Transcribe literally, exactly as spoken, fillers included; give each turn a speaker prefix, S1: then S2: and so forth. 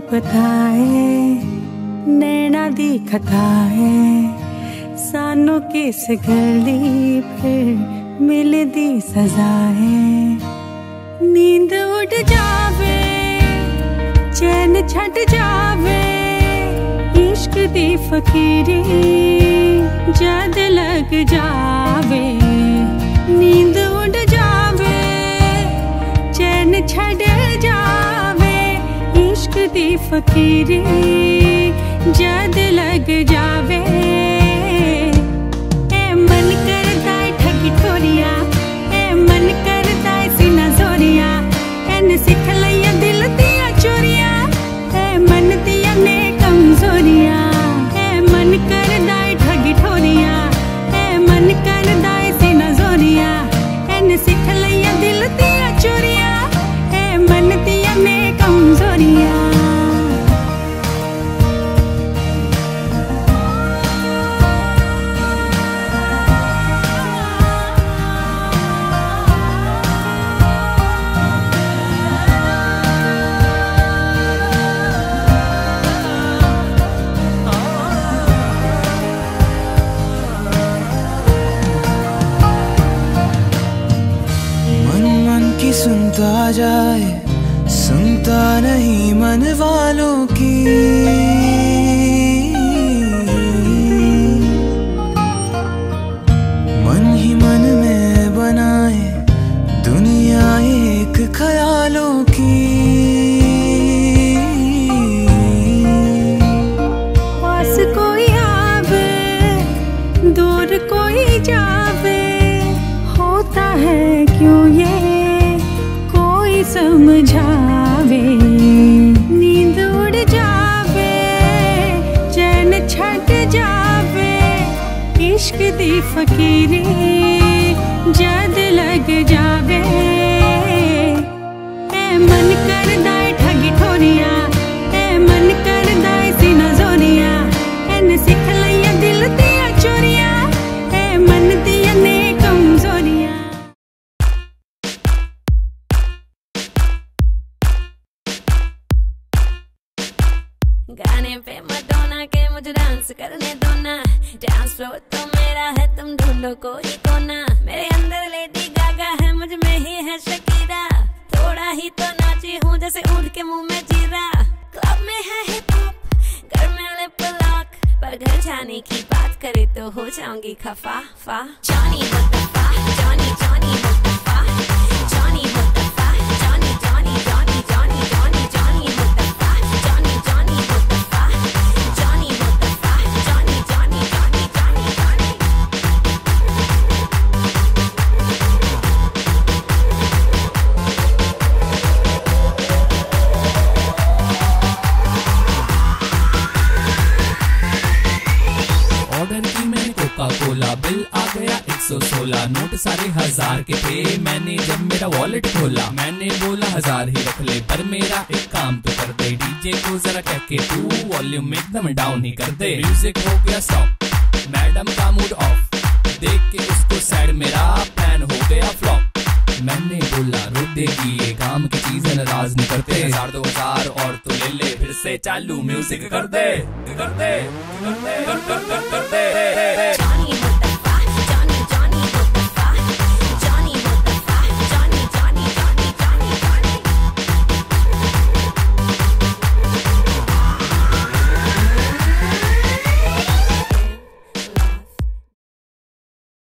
S1: पता है नैना दी कथा है सानू किस गली फिर मिलदी सजा है। नींद उड़ जावे चैन छट जावे इश्क दी फकीरी जद लग जावे। नींद उड़ जावे चैन छट जावे इश्क दी फकीरी जद लग जावे। ए मन करदा है ठगी ठोरिया ए मन करदा है सीना जोरिया एन सिख लिया दिल दिया चोरिया ए मन दिया ने कमजोरिया। ए मन करदा है ठगी ठोरिया ए मन करदा है सीना जोरिया एन सिख लिया दिल दिया चोरिया ए मन दिया ने कमजोरिया।
S2: सुनता जाए सुनता नहीं मन वालों की मन ही मन में बनाए दुनिया एक ख्यालों की।
S1: पास कोई आवे दूर कोई जावे होता है क्यों ये समझावे। नींद उड़ जावे चैन छट जावे इश्क दी फकीरी जद लग जावे। ए मन करदा है ठगी ठोरिया ए मन करदा है सीना जोरिया एन सिख लिया दिल दिया चोरिया ए मन दिया ने कमजोरिया।
S3: गाने पे मडोना के मुझे डांस करने दो ना डांस फ्लोर तो मेरा है तुम ढूंढो कोई कोना। मेरे अंदर लेडी गागा है मुझ में ही है शकीरा थोड़ा ही तो नाची हूँ जैसे ऊँट के मुंह में जीरा। क्लब में है हिप हॉप घर में लिप लॉक पर घर जाने की बात करे तो हो जाऊंगी खफा फा। Johnny Mustafa Johnny Johnny Mustafa Johnny Mustafa Johnny Johnny Johnny Johnny Johnny Johnny Mustafa Johnny Johnny Mustafa Johnny Mustafa Johnny Johnny Johnny Johnny Johnny.
S4: Order की मैंने कोका कोला बिल आ गया एक सौ सोलह नोट सारे हजार के थे। मैंने जब मेरा वॉलेट खोला मैंने बोला हजार ही रख ले पर मेरा एक काम तो कर दे डीजे को जरा कह के तू वॉल्यूम एकदम डाउन ही कर दे। म्यूजिक हो गया स्टॉप मैडम का मूड ऑफ देख के उसको सैड मेरा प्लान हो गया फ्लॉप। मैंने बोला रुक देगी ये काम की चीज नाराज नहीं करते हजार दो हजार और तो ले ले फिर से चालू म्यूजिक कर दे कर दे कर दे कर कर कर कर दे।